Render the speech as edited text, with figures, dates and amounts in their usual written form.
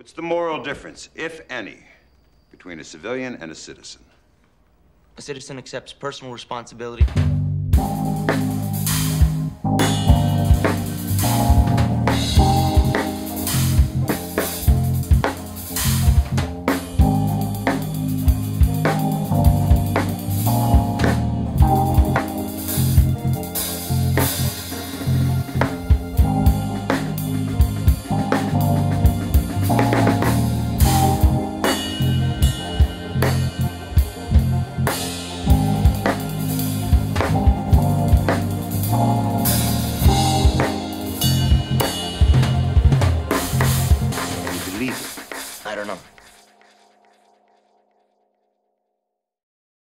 What's the moral difference, if any, between a civilian and a citizen? A citizen accepts personal responsibility.